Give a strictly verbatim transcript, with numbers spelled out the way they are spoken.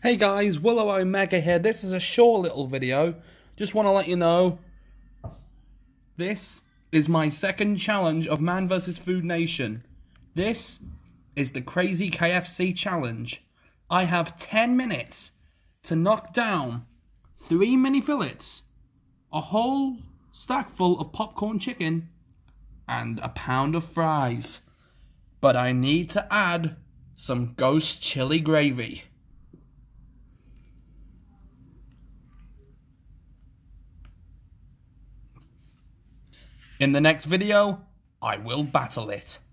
Hey guys, Willow Omega here. This is a short little video. Just want to let you know, this is my second challenge of Man versus. Food Nation. This is the Krazy K F C challenge. I have ten minutes to knock down three mini fillets, a whole stack full of popcorn chicken, and a pound of fries. But I need to add some ghost chili gravy. In the next video, I will battle it.